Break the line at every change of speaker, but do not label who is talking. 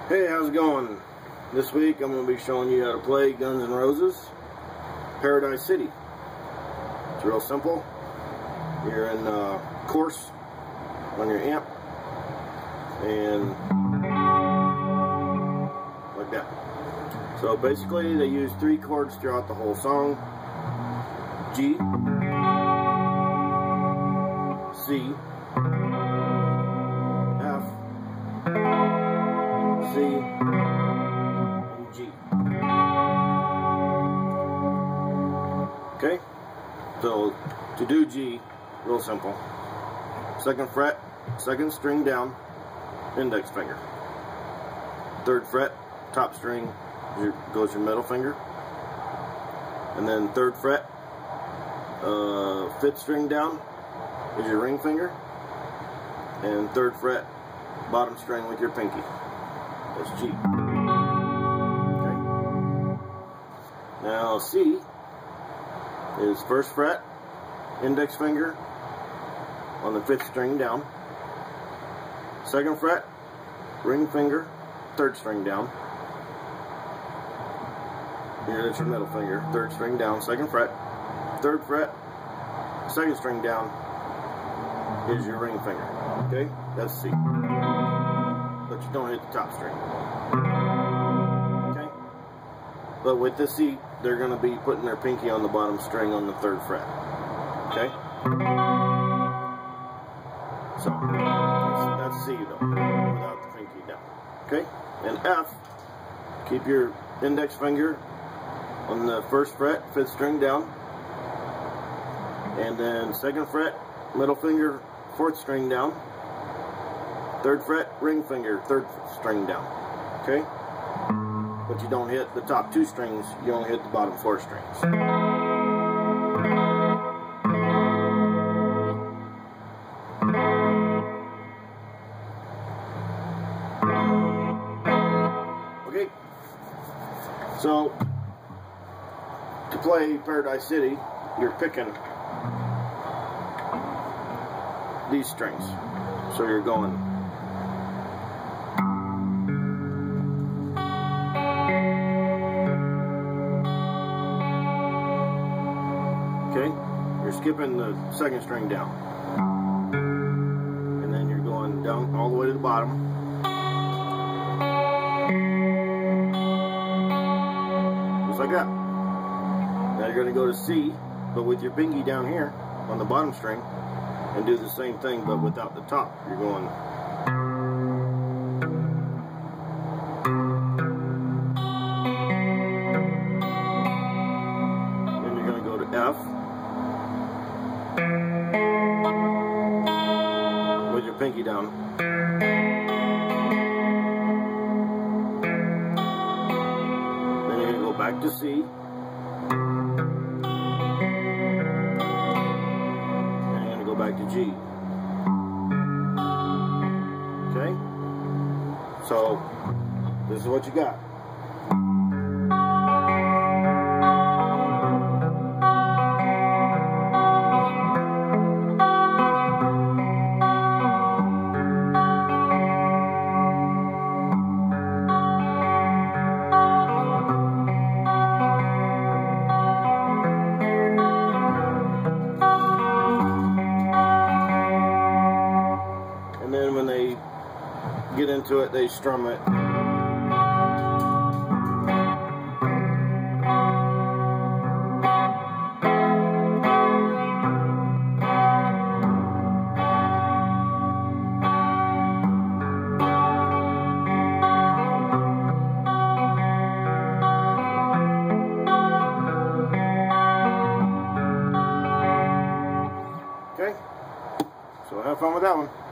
Hey, how's it going? This week I'm going to be showing you how to play Guns N' Roses Paradise City. It's real simple. You're in course on your amp and like that. So basically they use 3 chords throughout the whole song. G, C, F, C, and G. Okay? So, to do G, real simple. 2nd fret, 2nd string down, index finger. 3rd fret, top string, goes your middle finger. And then 3rd fret, 5th string down is your ring finger. And 3rd fret, bottom string with your pinky. That's G. Okay. Now C is 1st fret, index finger on the 5th string down. 2nd fret, ring finger, 3rd string down. Here, that's your middle finger. 3rd string down, 2nd fret. 3rd fret, 2nd string down is your ring finger. Okay, that's C. But you don't hit the top string. Okay? But with this C, they're going to be putting their pinky on the bottom string on the 3rd fret. Okay? So, that's C though, without the pinky down. Okay? And F, keep your index finger on the 1st fret, 5th string down. And then 2nd fret, middle finger, 4th string down. 3rd fret, ring finger, 3rd string down. Okay? But you don't hit the top 2 strings, you only hit the bottom 4 strings. Okay? So, to play Paradise City, you're picking these strings. So you're going okay? You're skipping the 2nd string down. And then you're going down all the way to the bottom. Just like that. Now you're going to go to C, but with your pinky down here on the bottom string, and do the same thing, but without the top. You're going. Then you're going to go to F. With your pinky down. Then you're going to go back to C. Back to G. Okay? So, this is what you got. When they get into it, they strum it. Okay? So have fun with that one.